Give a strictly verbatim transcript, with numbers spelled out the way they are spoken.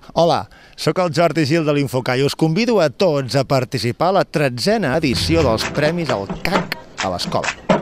Hola, sóc el Jordi Gil de l'Infoca i us convido a tots a participar a la tretzena edició dels Premis al C A C a l'escola.